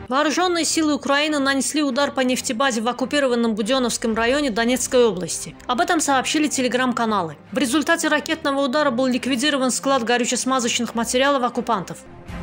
Вооруженные силы Украины нанесли удар по нефтебазе в оккупированном Буденновском районе Донецкой области. Об этом сообщили телеграм-каналы. В результате ракетного удара был ликвидирован склад горюче-смазочных материалов оккупантов.